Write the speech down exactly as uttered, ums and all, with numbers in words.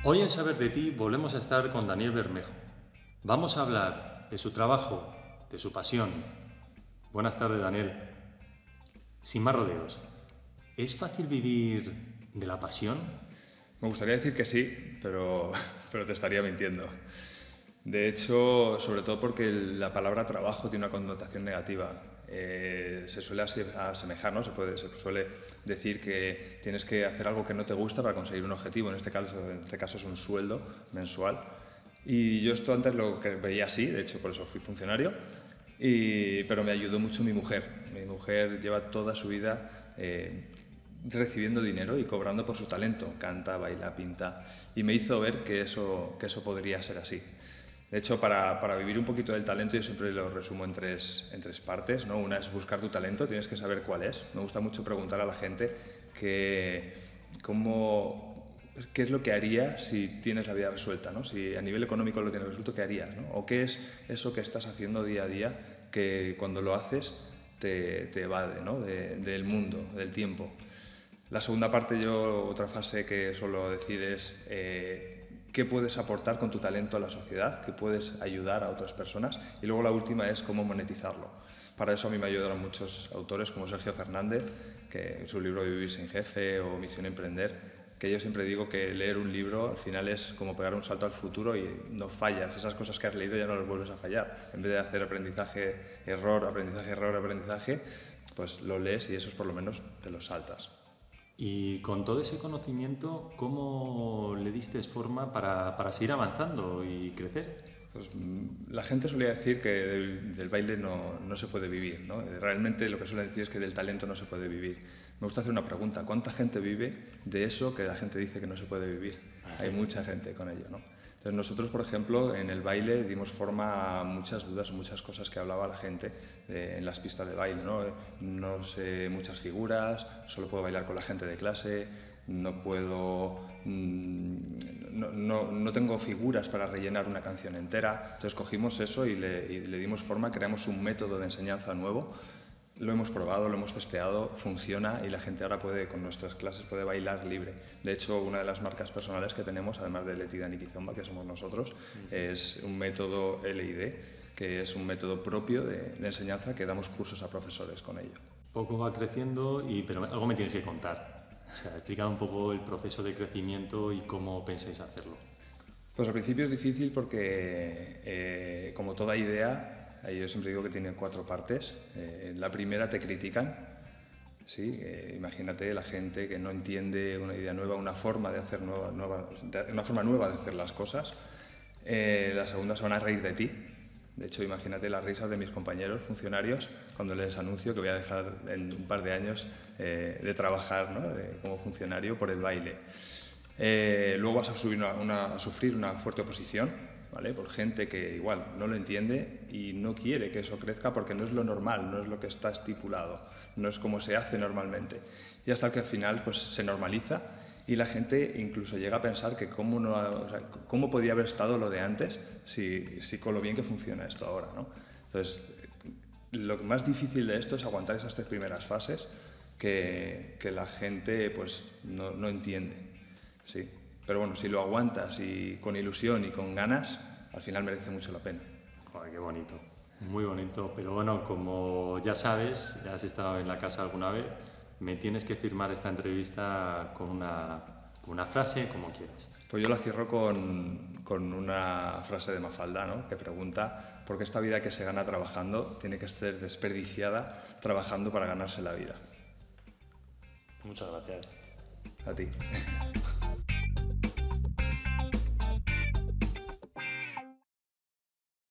Hoy en Saber de Ti volvemos a estar con Daniel Bermejo. Vamos a hablar de su trabajo, de su pasión. Buenas tardes, Daniel. Sin más rodeos, ¿es fácil vivir de la pasión? Me gustaría decir que sí, pero, pero te estaría mintiendo. De hecho, sobre todo porque la palabra trabajo tiene una connotación negativa. Eh, se suele asemejar, ¿no? Se, puede, se suele decir que tienes que hacer algo que no te gusta para conseguir un objetivo. En este caso, en este caso es un sueldo mensual. Y yo esto antes lo que veía así, de hecho por eso fui funcionario, y, pero me ayudó mucho mi mujer. Mi mujer lleva toda su vida eh, recibiendo dinero y cobrando por su talento. Canta, baila, pinta, y me hizo ver que eso, que eso podría ser así. De hecho, para, para vivir un poquito del talento yo siempre lo resumo en tres, en tres partes, ¿no? Una es buscar tu talento, tienes que saber cuál es. Me gusta mucho preguntar a la gente que, cómo, qué es lo que haría si tienes la vida resuelta, ¿no? Si a nivel económico lo tienes resuelto, ¿qué harías, ¿no? O qué es eso que estás haciendo día a día que cuando lo haces te, te evade, ¿no? De, del mundo, del tiempo. La segunda parte, yo otra fase que suelo decir es eh, qué puedes aportar con tu talento a la sociedad, qué puedes ayudar a otras personas, y luego la última es cómo monetizarlo. Para eso a mí me ayudaron muchos autores como Sergio Fernández, que en su libro Vivir sin jefe o Misión Emprender, que yo siempre digo que leer un libro al final es como pegar un salto al futuro y no fallas. Esas cosas que has leído ya no las vuelves a fallar. En vez de hacer aprendizaje, error, aprendizaje, error, aprendizaje, pues lo lees y esos por lo menos te los saltas. Y con todo ese conocimiento, ¿cómo le diste forma para, para seguir avanzando y crecer? Pues la gente solía decir que del, del baile no, no se puede vivir, ¿no? Realmente lo que suelen decir es que del talento no se puede vivir. Me gusta hacer una pregunta: ¿cuánta gente vive de eso que la gente dice que no se puede vivir? Hay mucha gente con ello, ¿no? Entonces nosotros, por ejemplo, en el baile dimos forma a muchas dudas, muchas cosas que hablaba la gente de, en las pistas de baile, ¿no? No sé muchas figuras, solo puedo bailar con la gente de clase, no puedo, no, no, no tengo figuras para rellenar una canción entera. Entonces cogimos eso y le, y le dimos forma, creamos un método de enseñanza nuevo. Lo hemos probado, lo hemos testeado, funciona y la gente ahora puede, con nuestras clases, puede bailar libre. De hecho, una de las marcas personales que tenemos, además de Leti, Dani y Kizomba, que somos nosotros, uh-huh. es un método L I D, que es un método propio de, de enseñanza que damos cursos a profesores con ello. Poco va creciendo, y, pero algo me tienes que contar. O sea, explica un poco el proceso de crecimiento y cómo pensáis hacerlo. Pues al principio es difícil porque, eh, como toda idea, yo siempre digo que tiene cuatro partes. Eh, la primera, te critican. ¿Sí? Eh, imagínate la gente que no entiende una idea nueva, una forma de hacer nueva, nueva, una forma nueva de hacer las cosas. Eh, la segunda, se van a reír de ti. De hecho, imagínate las risas de mis compañeros funcionarios cuando les anuncio que voy a dejar en un par de años eh, de trabajar, ¿no? de, como funcionario por el baile. Eh, luego vas a, subir una, una, a sufrir una fuerte oposición, ¿vale? Por gente que igual no lo entiende y no quiere que eso crezca porque no es lo normal, no es lo que está estipulado, no es como se hace normalmente. Y hasta que al final pues, se normaliza y la gente incluso llega a pensar que cómo, no, o sea, cómo podía haber estado lo de antes si, si con lo bien que funciona esto ahora, ¿no? Entonces, lo más difícil de esto es aguantar esas tres primeras fases que, que la gente pues, no, no entiende. Sí. Pero bueno, si lo aguantas y con ilusión y con ganas, al final merece mucho la pena. Joder, qué bonito, muy bonito. Pero bueno, como ya sabes, ya has estado en la casa alguna vez, me tienes que firmar esta entrevista con una, con una frase, como quieras. Pues yo la cierro con, con una frase de Mafalda, ¿no? Que pregunta por qué esta vida que se gana trabajando tiene que ser desperdiciada trabajando para ganarse la vida. Muchas gracias. A ti.